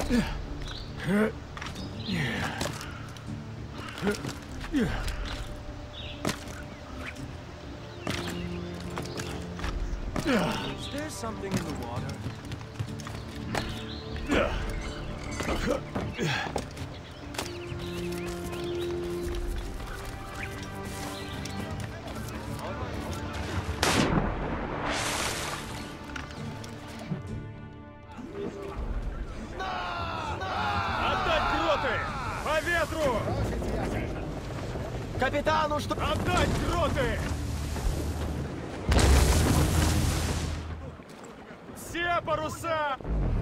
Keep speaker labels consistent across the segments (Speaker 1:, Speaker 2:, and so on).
Speaker 1: Is there something in the water?
Speaker 2: Капитану, что...
Speaker 1: Отдать гроты! Все паруса!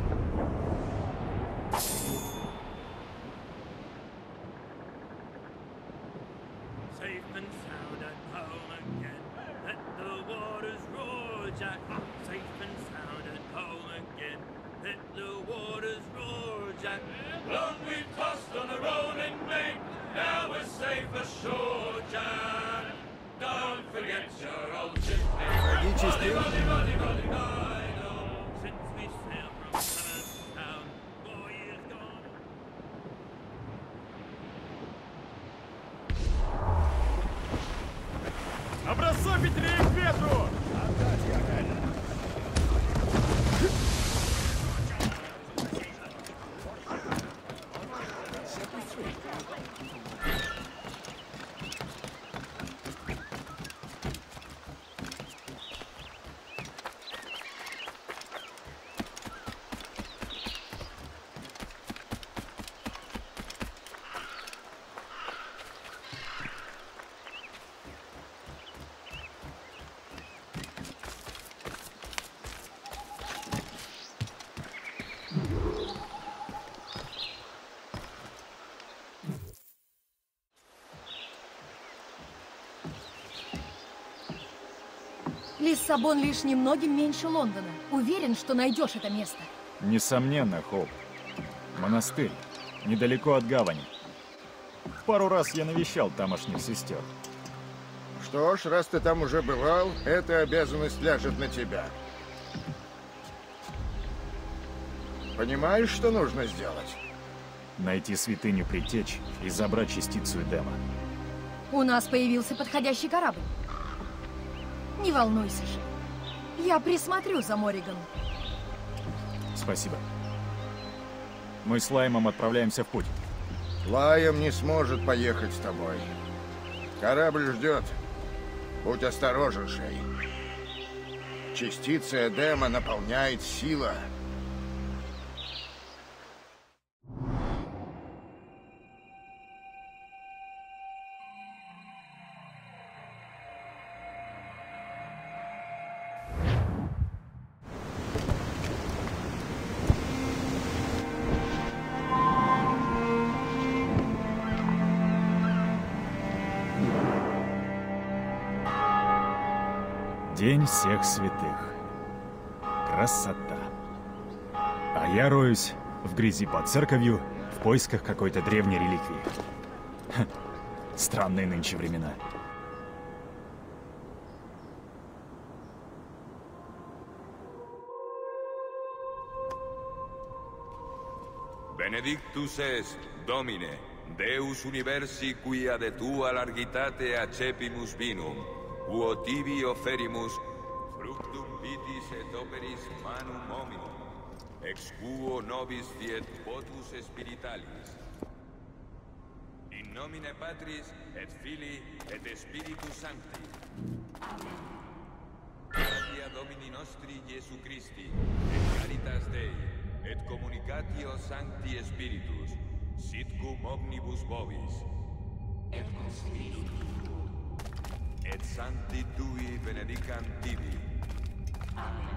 Speaker 3: Safe and sound at home again. Let the waters roar, Jack. Safe and sound at home again. Let the waters roar, Jack. Long we've tossed on the rolling main. Now we're safe ashore, Jack. Don't forget your old ship name. Since we sailed from Plymouth town, 4 years gone.
Speaker 1: Обрасовить рейк ветру!
Speaker 4: Лиссабон лишь немногим меньше Лондона. Уверен, что найдешь это место.
Speaker 5: Несомненно, Хоуп. Монастырь. Недалеко от гавани. Пару раз я навещал тамошних сестер.
Speaker 6: Что ж, раз ты там уже бывал, эта обязанность ляжет на тебя. Понимаешь, что нужно сделать?
Speaker 5: Найти святыню Предтеч и забрать частицу Эдема.
Speaker 4: У нас появился подходящий корабль. Не волнуйся же. Я присмотрю за Морриган.
Speaker 5: Спасибо. Мы с Лаймом отправляемся в путь.
Speaker 6: Лайм не сможет поехать с тобой. Корабль ждет. Будь осторожен, Шей. Частица Эдема наполняет сила.
Speaker 5: День всех святых. Красота. А я роюсь в грязи под церковью в поисках какой-то древней реликвии. Ха, странные нынче времена.
Speaker 7: Benedictus est, Domine, Deus universi quia de tua largitate accepimus vinum, uo tibi offerimus fructum vitis et operis manum hominum, ex quo nobis fiet votus spiritualis. In nomine Patris et Filii et Spiritus Sancti. Gratia Domini nostri Iesu Christi, et caritas Dei, et communicatio Sancti Spiritus, sit cum omnibus vobis. Et cum spiritu et sancti tui benedicam tibi. Amen.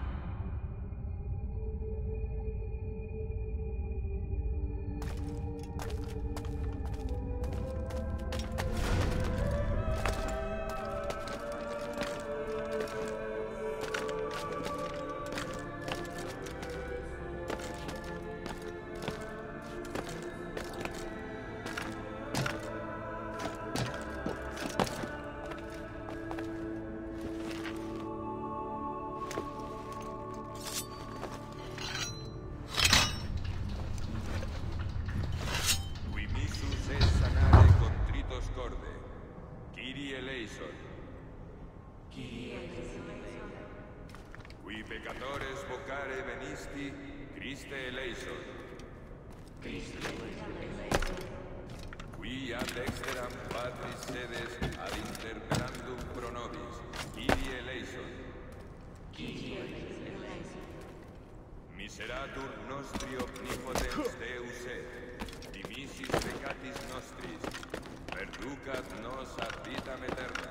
Speaker 7: pecadores vocare venisti, Christe eleison. Qui ad exteram Patris sedes ad interpellandum pro nobis, Kyrie eleison. Miseratur nostri omnipotens Deus et, dimissis peccatis nostris, perducat nos ad vitam aeterna.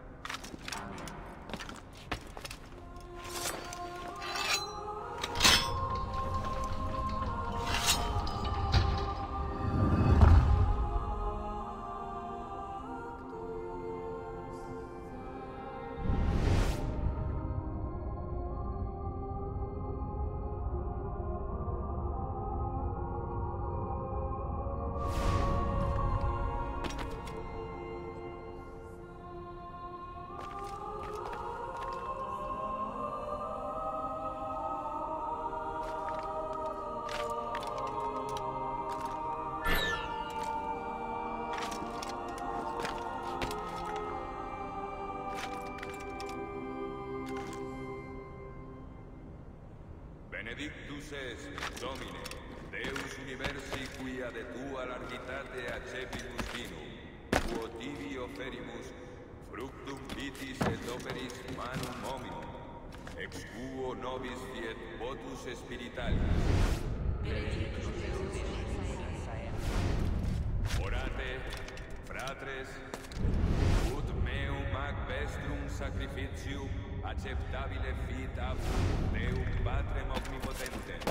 Speaker 7: Benedictus es, Domine, Deus universi quia de tua largitate accepimus vinum, quo tibi oferimus, fructum vitis et operis manum hominum, ex quo nobis fiet votus spiritualis. Orate, fratres, ut meum ac vestrum sacrificium acceptabile fit apud Deum Patrem omnipotentem.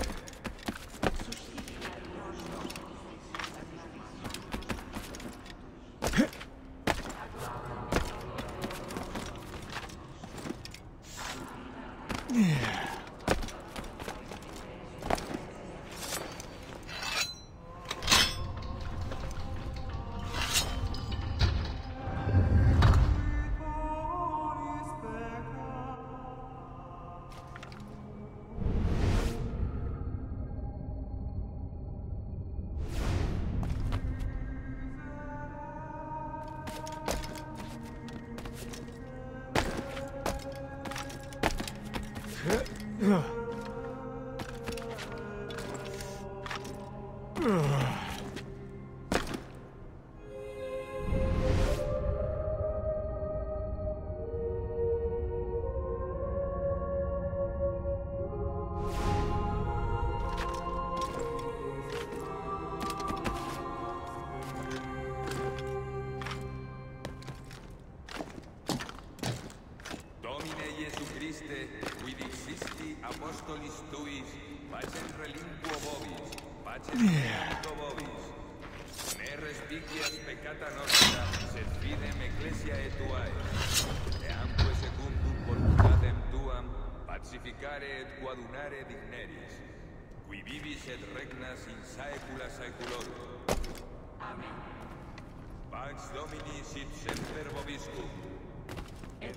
Speaker 7: Apostolis tuis, pacem relinquo vobis, pacem relinquo vobis. Ne respicias peccata nostra, sed fidem ecclesiae tuae. Eamque secundum voluntatem tuam, pacificare et coadunare digneris, qui vivis et regnas in saecula saeculorum. Amen. Pax Domini sit semper vobiscum. Et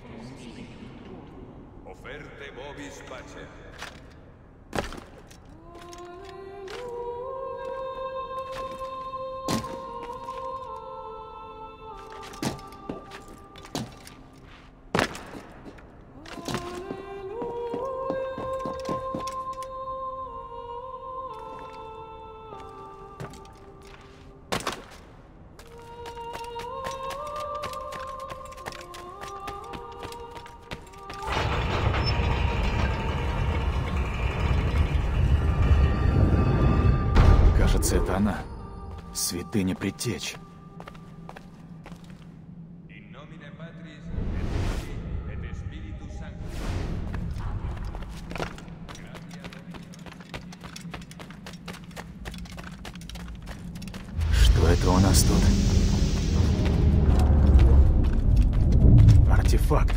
Speaker 7: offerte vobis pacem.
Speaker 5: Это она. Святыня Предтеч. Что это у нас тут? Артефакт.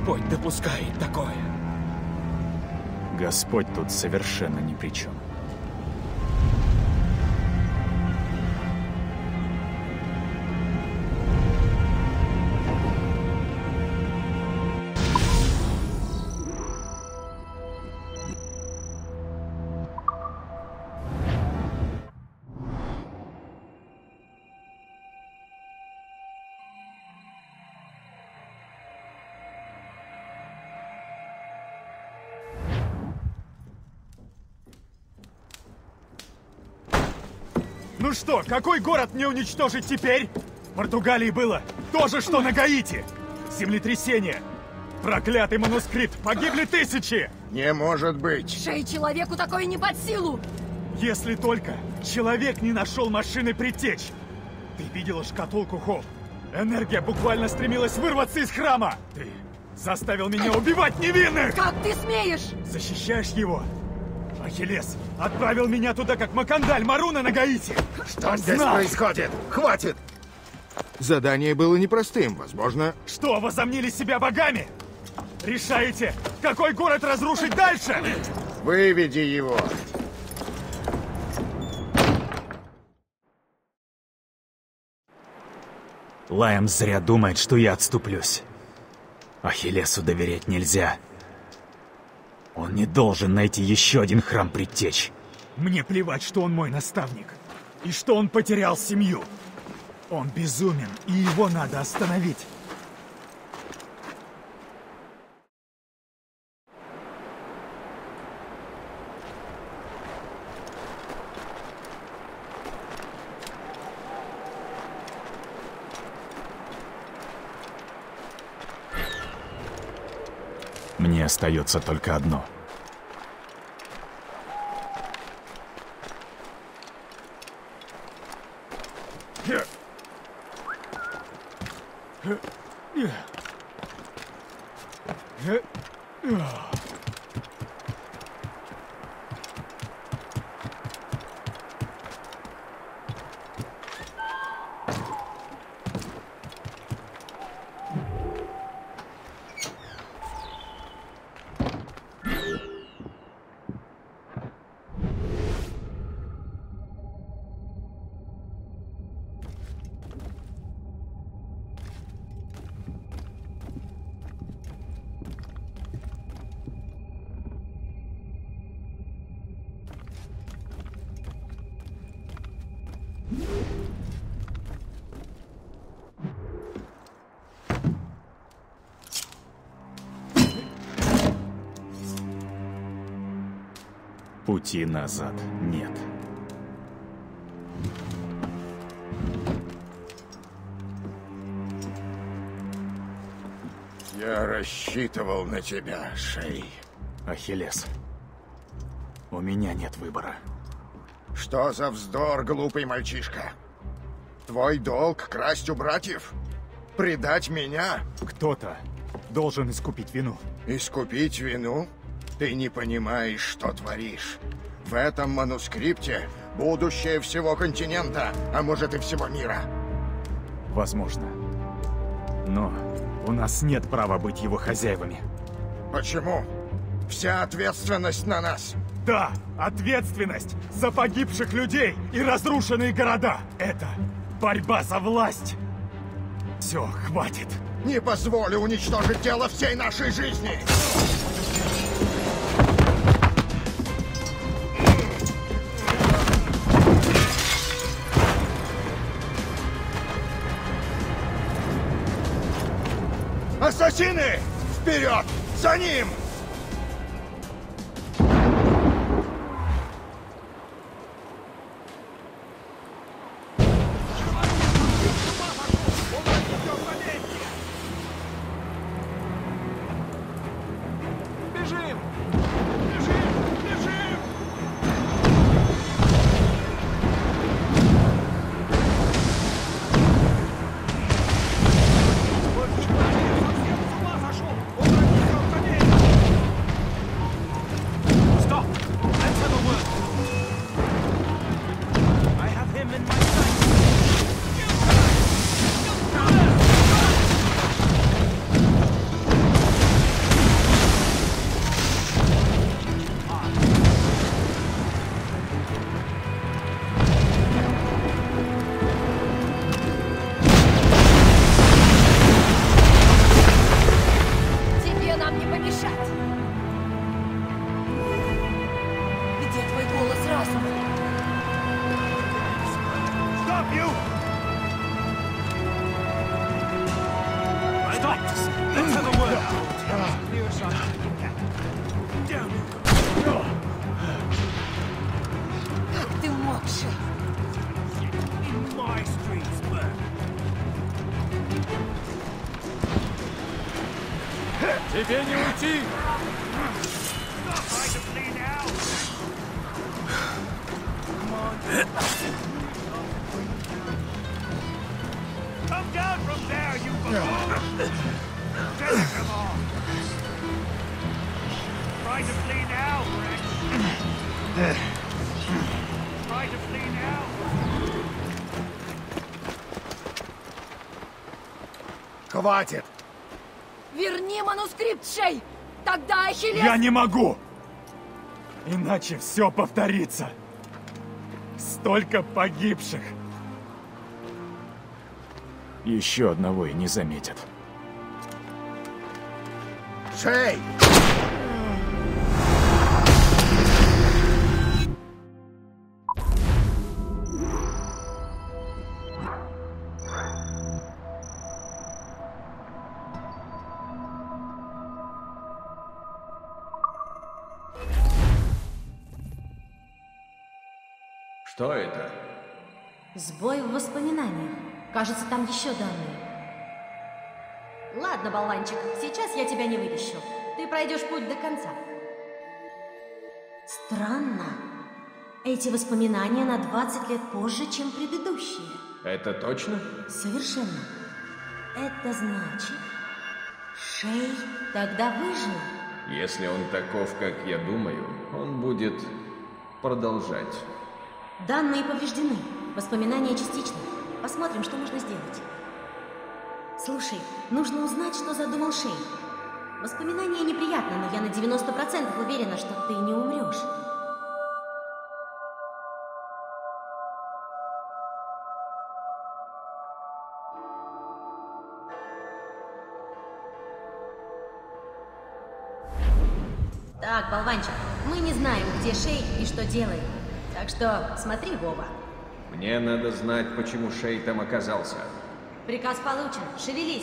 Speaker 1: Господь допускает такое?
Speaker 5: Господь тут совершенно ни при чем.
Speaker 8: Ну что, какой город мне уничтожить теперь? В Португалии было то же, что на Гаити. Землетрясение. Проклятый манускрипт. Погибли тысячи.
Speaker 6: Не может быть.
Speaker 4: Шей, человеку такое не под силу!
Speaker 8: Если только человек не нашел машины предтеч. Ты видела шкатулку, Хоп? Энергия буквально стремилась вырваться из храма. Ты заставил меня убивать невинных.
Speaker 4: Как ты смеешь?
Speaker 8: Защищаешь его? Ахиллес отправил меня туда, как Макандаль Маруна на Гаити.
Speaker 6: Что здесь происходит? Хватит! Задание было непростым, возможно.
Speaker 8: Что, возомнили себя богами? Решаете, какой город разрушить дальше?
Speaker 6: Выведи его.
Speaker 5: Лайм зря думает, что я отступлюсь. Ахиллесу доверять нельзя. Он не должен найти еще один храм предтеч.
Speaker 8: Мне плевать, что он мой наставник. И что он потерял семью. Он безумен, и его надо остановить.
Speaker 5: Мне остается только одно. Пути назад нет.
Speaker 6: Я рассчитывал на тебя, Шей.
Speaker 5: Ахиллес, у меня нет выбора.
Speaker 6: Что за вздор, глупый мальчишка? Твой долг — красть у братьев? Предать меня?
Speaker 8: Кто-то должен искупить вину.
Speaker 6: Искупить вину? Ты не понимаешь, что творишь. В этом манускрипте будущее всего континента, а может и всего мира.
Speaker 8: Возможно. Но у нас нет права быть его хозяевами.
Speaker 6: Почему? Вся ответственность на нас.
Speaker 8: Да, ответственность за погибших людей и разрушенные города. Это борьба за власть. Все, хватит.
Speaker 6: Не позволю уничтожить дело всей нашей жизни. Ассасины! Вперед! За ним!
Speaker 2: Бежим!
Speaker 1: Stop! Let's have a word. Clear us up. Down you go.
Speaker 4: Как ты мог же?
Speaker 3: In my streets, man.
Speaker 1: Тебе не уйти!
Speaker 3: Try to flee now. Come down from there, you buffoon! Come on! Try to flee now, Rex! Try to flee now!
Speaker 8: Хватит!
Speaker 4: Верни манускрипт, Шей! Тогда Ахиллес...
Speaker 8: Я не могу! Иначе все повторится. Столько погибших.
Speaker 5: Еще одного и не заметят.
Speaker 6: Шей!
Speaker 9: Что это?
Speaker 10: Сбой в воспоминаниях. Кажется, там еще данные. Ладно, болванчик, сейчас я тебя не вытащу. Ты пройдешь путь до конца. Странно. Эти воспоминания на 20 лет позже, чем предыдущие.
Speaker 9: Это точно?
Speaker 10: Совершенно. Это значит... Шей тогда выжил.
Speaker 9: Если он таков, как я думаю, он будет продолжать.
Speaker 10: Данные повреждены. Воспоминания частичны. Посмотрим, что можно сделать. Слушай, нужно узнать, что задумал Шей. Воспоминания неприятны, но я на 90% уверена, что ты не умрешь. Так, болванчик, мы не знаем, где Шей и что делает. Так что смотри, Вова.
Speaker 9: Мне надо знать, почему Шей там оказался.
Speaker 10: Приказ получен. Шевелись.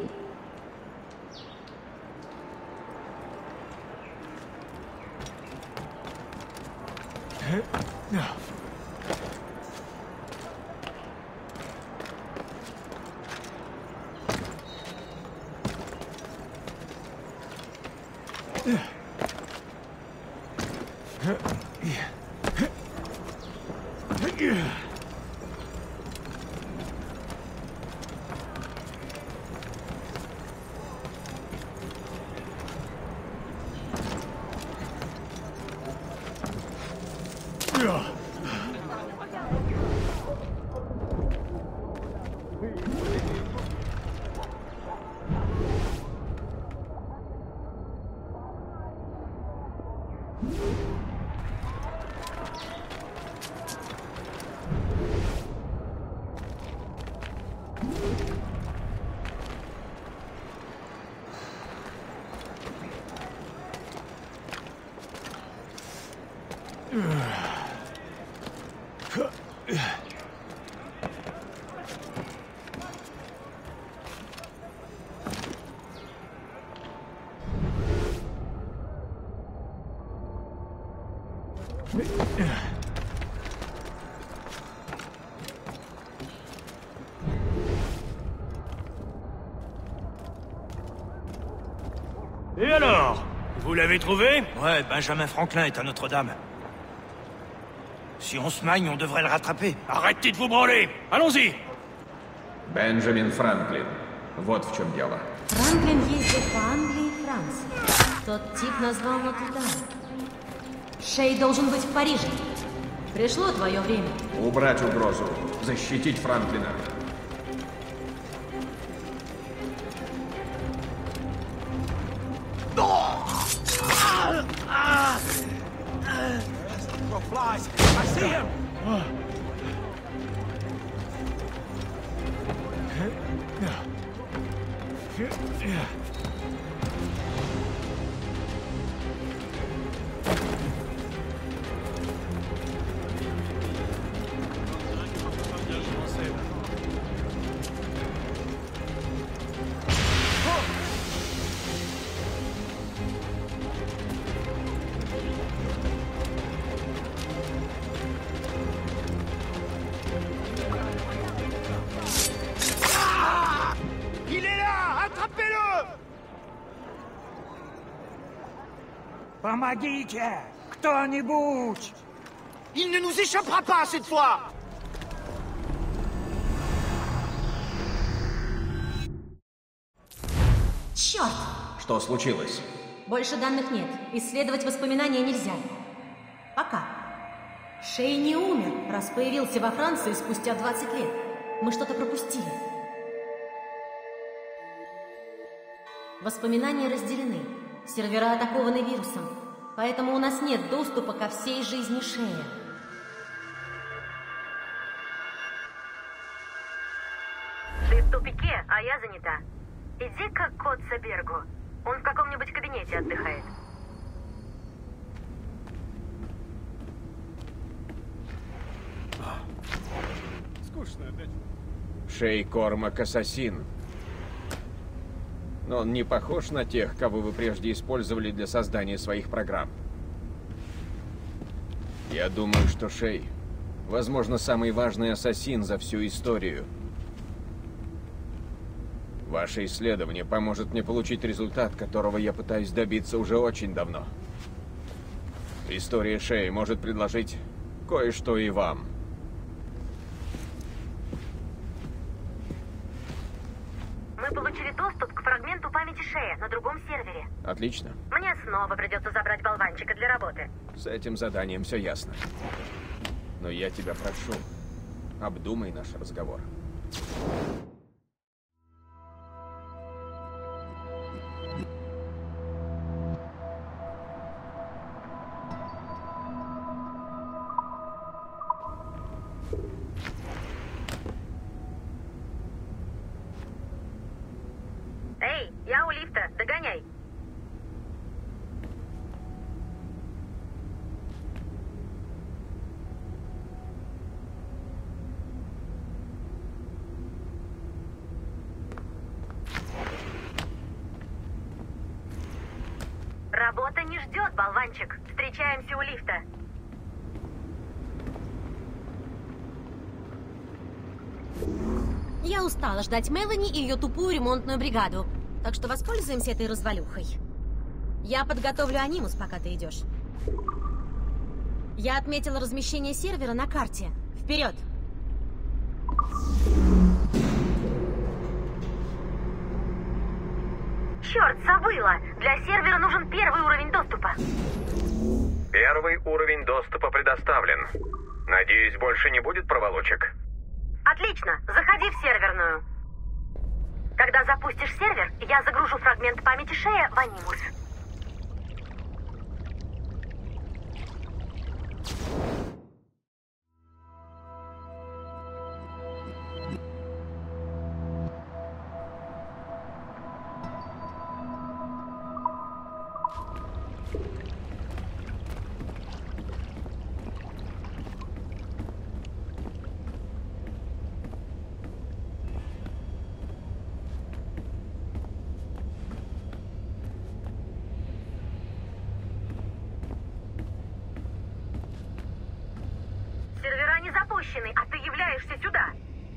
Speaker 3: Et alors? Vous l'avez trouvé? Ouais, Benjamin Franklin est à Notre-Dame. Si on se magne, on devrait le rattraper. Arrêtez de vous branler! Allons-y!
Speaker 9: Бенджамин Франклин. Вот в чем дело.
Speaker 10: Франклин ездил по Англии и Франции. Тот тип назвал Нотр-Дам. Шей должен быть в Париже. Пришло твое время.
Speaker 9: Убрать угрозу. Защитить Франклина.
Speaker 1: Flies! I see him! Помогите! Кто-нибудь!
Speaker 2: Il ne nous échappera pas cette fois!
Speaker 10: Черт!
Speaker 9: Что случилось?
Speaker 10: Больше данных нет. Исследовать воспоминания нельзя. Пока. Шей не умер, раз появился во Франции спустя 20 лет. Мы что-то пропустили. Воспоминания разделены. Сервера атакованы вирусом. Поэтому у нас нет доступа ко всей жизни Шея.
Speaker 11: Ты в тупике, а я занята. Иди-ка к Котцебергу. Он в каком-нибудь кабинете отдыхает.
Speaker 8: Скучно опять.
Speaker 9: Шей Кормак ассасин. Но он не похож на тех, кого вы прежде использовали для создания своих программ. Я думаю, что Шей, возможно, самый важный ассасин за всю историю. Ваше исследование поможет мне получить результат, которого я пытаюсь добиться уже очень давно. История Шея может предложить кое-что и вам.
Speaker 11: Мы получили доступ к фрагменту памяти Шея на другом сервере.
Speaker 9: Отлично.
Speaker 11: Мне снова придется забрать болванчика для работы.
Speaker 9: С этим заданием все ясно. Но я тебя прошу, обдумай наш разговор.
Speaker 11: Эй, я у лифта, догоняй. Работа не ждет, болванчик. Встречаемся у лифта.
Speaker 10: Я устала ждать Мелани и ее тупую ремонтную бригаду, так что воспользуемся этой развалюхой. Я подготовлю анимус, пока ты идешь. Я отметила размещение сервера на карте. Вперед!
Speaker 11: Черт, забыла! Для сервера нужен первый уровень доступа.
Speaker 12: Первый уровень доступа предоставлен. Надеюсь, больше не будет проволочек.
Speaker 11: Отлично, заходи в серверную. Когда запустишь сервер, я загружу фрагмент памяти Шея в анимус. Сервера не запущены, а ты являешься сюда.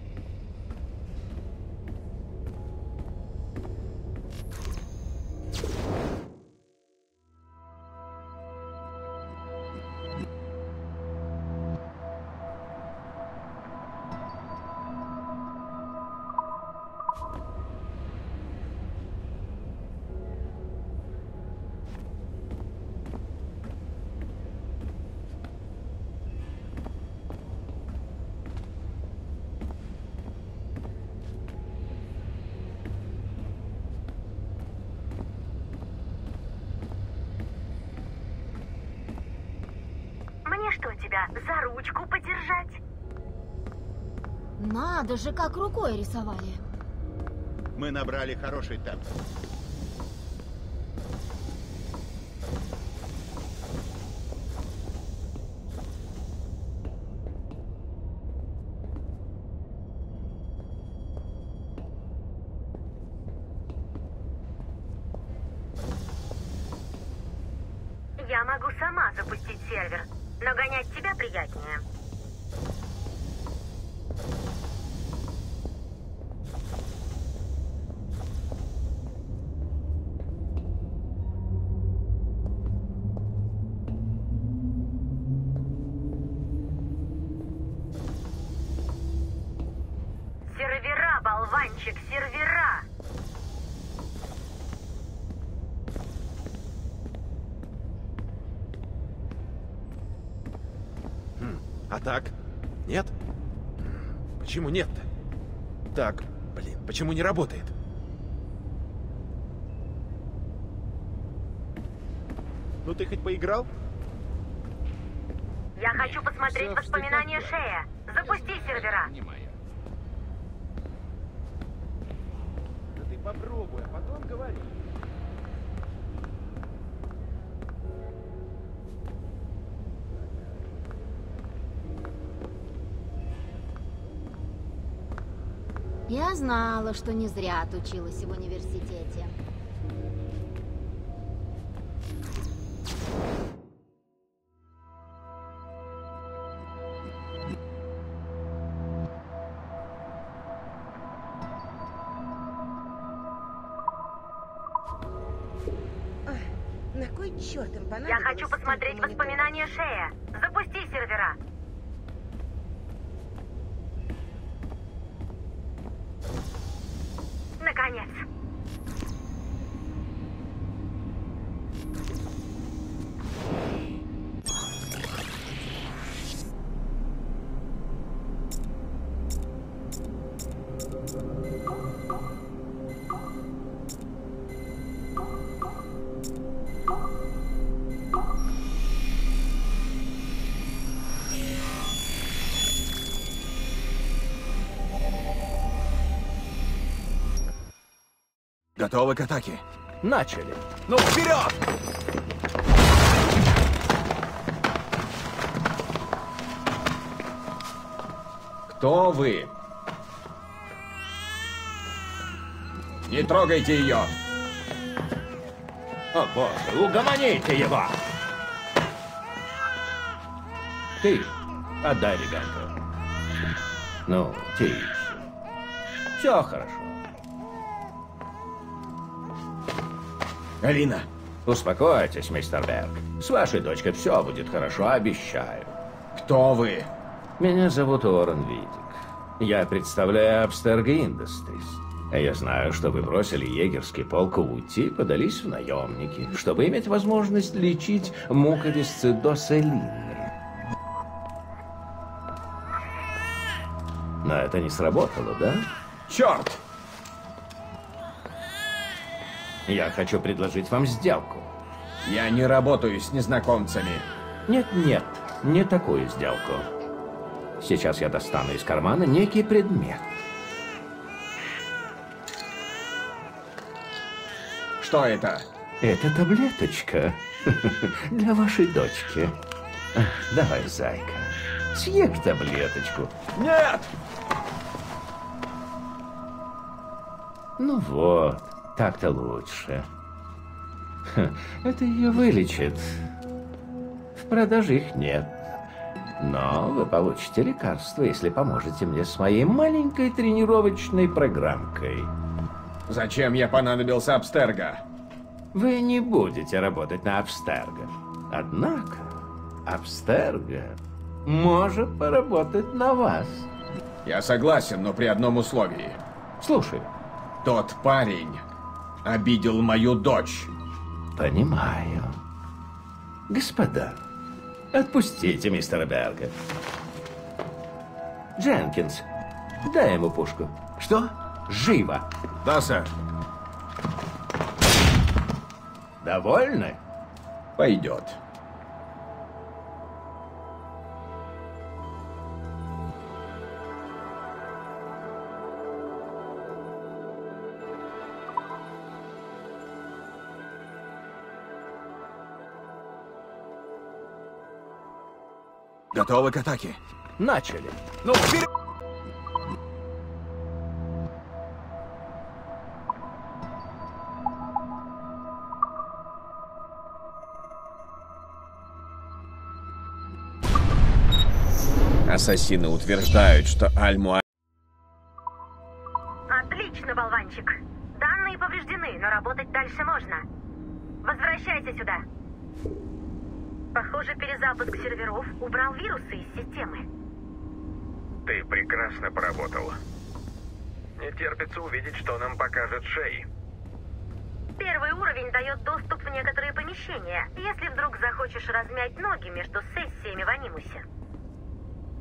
Speaker 11: Мне что, тебя за ручку подержать?
Speaker 4: Надо же, как рукой рисовали.
Speaker 13: Мы набрали хороший темп.
Speaker 11: Я могу сама запустить сервер, но гонять тебя приятнее.
Speaker 9: А так? Нет? Почему нет-то? Так, блин, почему не работает? Ну ты хоть поиграл?
Speaker 11: Я хочу посмотреть воспоминания Шея. Запусти сервера.
Speaker 9: Да ты попробуй, а потом говори.
Speaker 14: Я знала, что не зря отучилась в университете.
Speaker 11: На кой черт им понадобилось? Я хочу посмотреть воспоминания Шея. Запусти сервера. Наконец.
Speaker 9: Готовы к атаке? Начали. Ну, вперед! Кто вы? Не трогайте ее! О, боже, угомоните его! Ты, отдай ребенка. Ну, тише. Все хорошо. Алина! Успокойтесь, мистер Берг. С вашей дочкой все будет хорошо, обещаю. Кто вы? Меня зовут Уоррен Витик. Я представляю Abstergo Industries. Я знаю, что вы бросили егерский полк в Ути и подались в наемники, чтобы иметь возможность лечить муковисцидоз Элины. Но это не сработало, да? Черт! Я хочу предложить вам сделку. Я не работаю с незнакомцами. Нет, не такую сделку. Сейчас я достану из кармана некий предмет. Что это? Это таблеточка для вашей дочки. Давай, зайка, съешь таблеточку. Нет! Ну вот. Так-то лучше. Это ее вылечит. В продаже их нет. Но вы получите лекарство, если поможете мне с моей маленькой тренировочной программкой. Зачем я понадобился Abstergo? Вы не будете работать на Abstergo. Однако Abstergo может поработать на вас. Я согласен, но при одном условии. Слушай. Тот парень обидел мою дочь. Понимаю. Господа, отпустите мистера Берга. Дженкинс, дай ему пушку. Что? Живо. Да, сэр. Довольны? Пойдет. Готовы к атаке? Начали. Ну, вперед! Ассасины утверждают, что Альму...
Speaker 11: Отлично, болванчик. Данные повреждены, но работать дальше можно. Возвращайся сюда. Похоже, перезапуск серверов убрал вирусы из системы.
Speaker 12: Ты прекрасно поработал. Не терпится увидеть, что нам покажет Шей.
Speaker 11: Первый уровень дает доступ в некоторые помещения, если вдруг захочешь размять ноги между сессиями в Анимусе.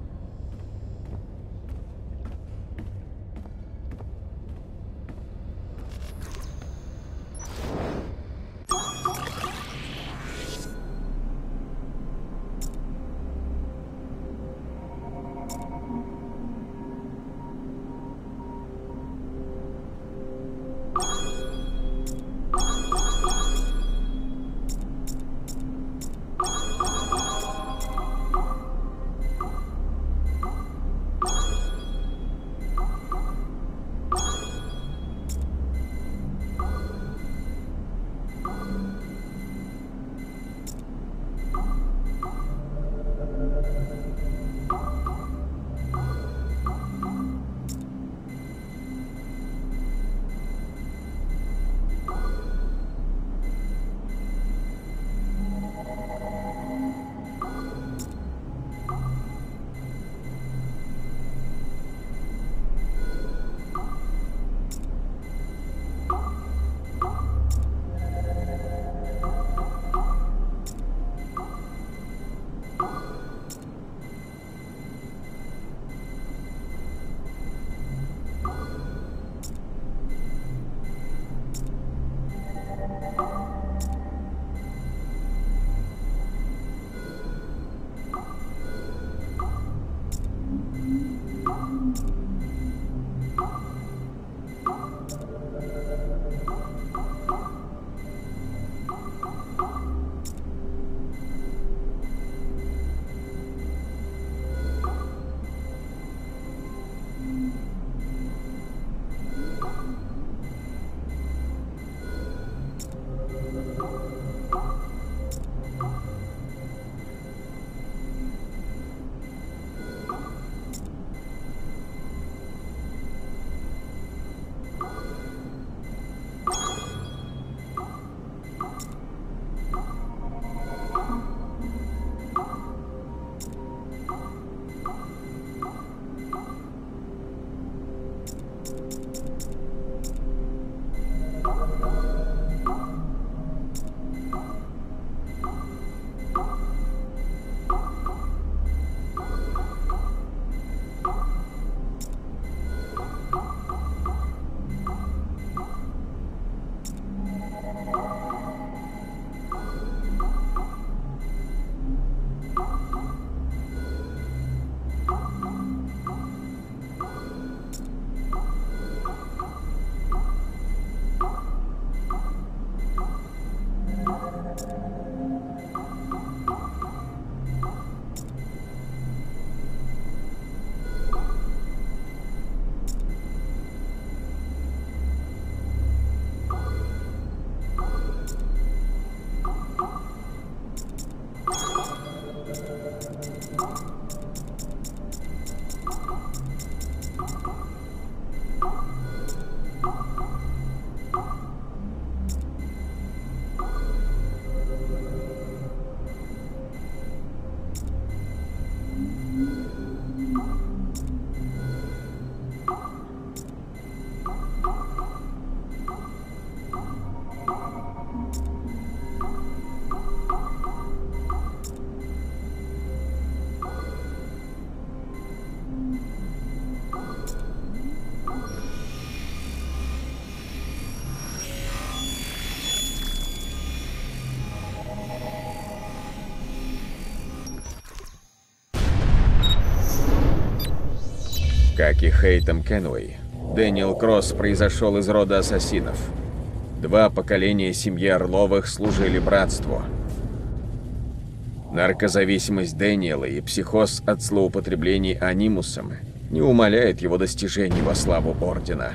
Speaker 15: Как и Хейтем Кенуэй, Дэниел Кросс произошел из рода ассасинов. 2 поколения семьи Орловых служили братству. Наркозависимость Дэниела и психоз от злоупотреблений анимусом не умаляет его достижений во славу Ордена.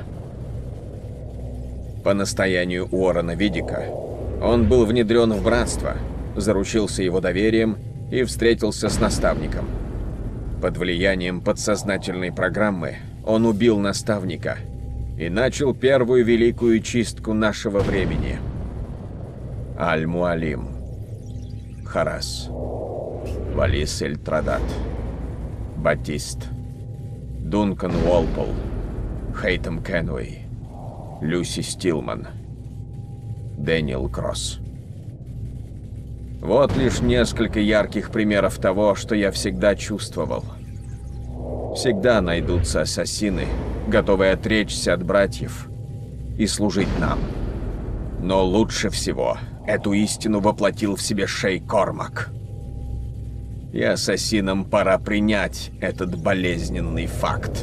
Speaker 15: По настоянию Уоррена Видика он был внедрен в братство, заручился его доверием и встретился с наставником. Под влиянием подсознательной программы он убил наставника и начал первую великую чистку нашего времени. Аль-Муалим, Харас, Валис Эль-Традат, Батист, Дункан Уолпол, Хейтем Кенуэй, Люси Стилман, Дэниел Кросс. Вот лишь несколько ярких примеров того, что я всегда чувствовал. Всегда найдутся ассасины, готовые отречься от братьев и служить нам. Но лучше всего эту истину воплотил в себе Шей Кормак. И ассасинам пора принять этот болезненный факт.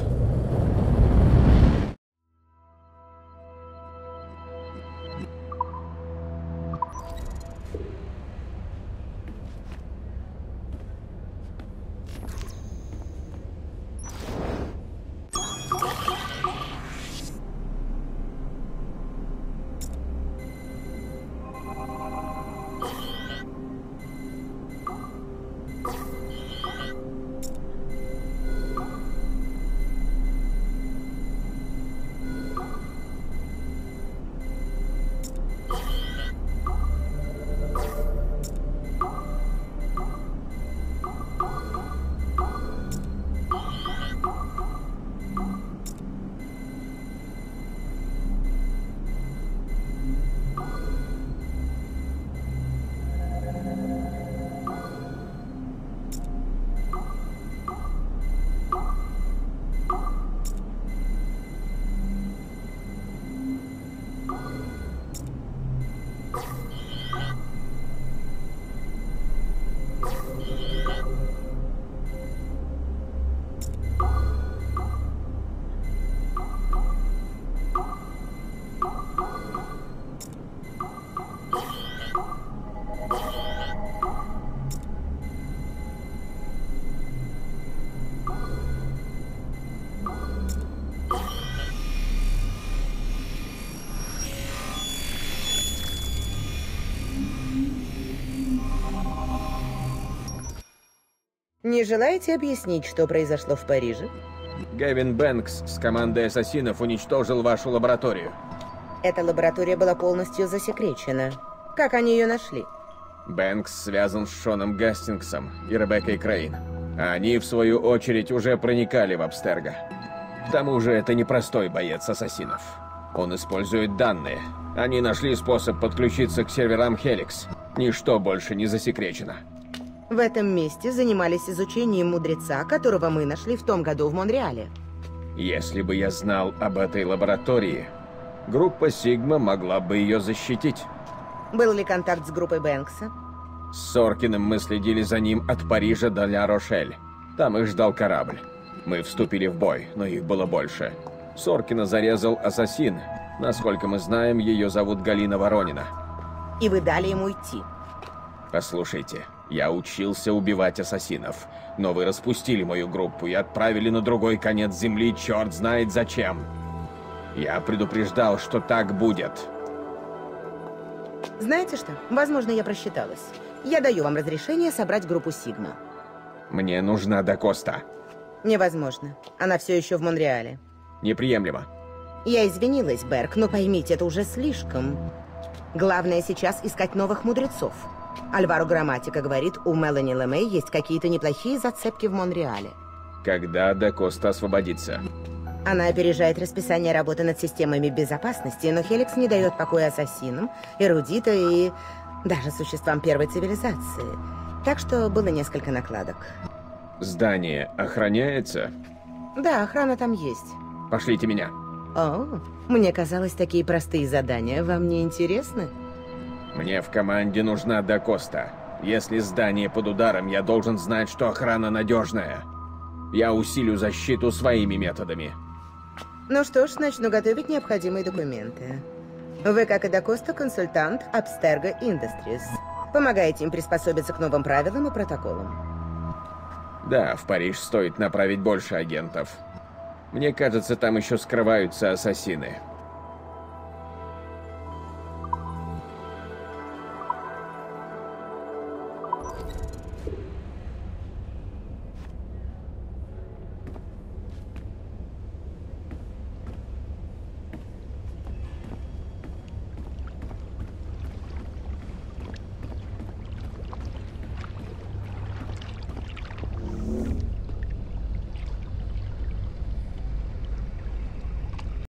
Speaker 16: Не желаете объяснить, что произошло в Париже?
Speaker 15: Гэвин Бэнкс с командой ассасинов уничтожил вашу лабораторию.
Speaker 16: Эта лаборатория была полностью засекречена. Как они ее нашли?
Speaker 15: Бэнкс связан с Шоном Гастингсом и Ребеккой Крейн. А они, в свою очередь, уже проникали в Абстерго. К тому же, это непростой боец ассасинов. Он использует данные. Они нашли способ подключиться к серверам Хеликс. Ничто больше не засекречено.
Speaker 16: В этом месте занимались изучением мудреца, которого мы нашли в том году в Монреале.
Speaker 15: Если бы я знал об этой лаборатории, группа Сигма могла бы ее защитить.
Speaker 16: Был ли контакт с группой Бэнкса?
Speaker 15: С Соркиным мы следили за ним от Парижа до Ля-Рошель. Там их ждал корабль. Мы вступили в бой, но их было больше. Соркина зарезал ассасин. Насколько мы знаем, ее зовут Галина Воронина.
Speaker 16: И вы дали ему идти?
Speaker 15: Послушайте, я учился убивать ассасинов, но вы распустили мою группу и отправили на другой конец земли черт знает зачем. Я предупреждал, что так будет.
Speaker 16: Знаете что? Возможно, я просчиталась. Я даю вам разрешение собрать группу Сигма.
Speaker 15: Мне нужна Дакоста.
Speaker 16: Невозможно. Она все еще в Монреале.
Speaker 15: Неприемлемо.
Speaker 16: Я извинилась, Берг, но поймите, это уже слишком. Главное сейчас искать новых мудрецов. Альваро Грамматика говорит, у Мелани Лемей есть какие-то неплохие зацепки в Монреале.
Speaker 15: Когда Дакоста освободится?
Speaker 16: Она опережает расписание работы над системами безопасности, но Хеликс не дает покоя ассасинам, эрудита и даже существам первой цивилизации. Так что было несколько накладок.
Speaker 15: Здание охраняется?
Speaker 16: Да, охрана там есть.
Speaker 15: Пошлите меня.
Speaker 16: О, мне казалось, такие простые задания вам не интересны?
Speaker 15: Мне в команде нужна Дакоста. Если здание под ударом, я должен знать, что охрана надежная. Я усилю защиту своими методами.
Speaker 16: Ну что ж, начну готовить необходимые документы. Вы, как и Дакоста, консультант Abstergo Industries. Помогаете им приспособиться к новым правилам и протоколам.
Speaker 15: Да, в Париж стоит направить больше агентов. Мне кажется, там еще скрываются ассасины.